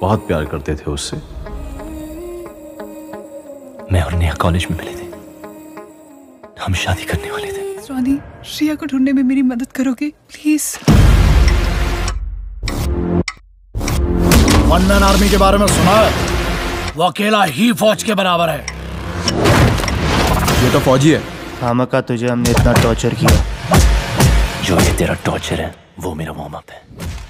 बहुत प्यार करते थे उससे। मैं और नेहा कॉलेज में मिले थे, हम शादी करने वाले थे। रानी, श्रिया को ढूंढने में मेरी मदद करोगे प्लीज? वन मैन आर्मी के बारे में सुना है? वो अकेला ही फौज के बराबर है। ये तो फौजी है। खामखा तुझे हमने इतना टॉर्चर किया। जो ये तेरा टॉर्चर है वो मेरा वार्म अप है।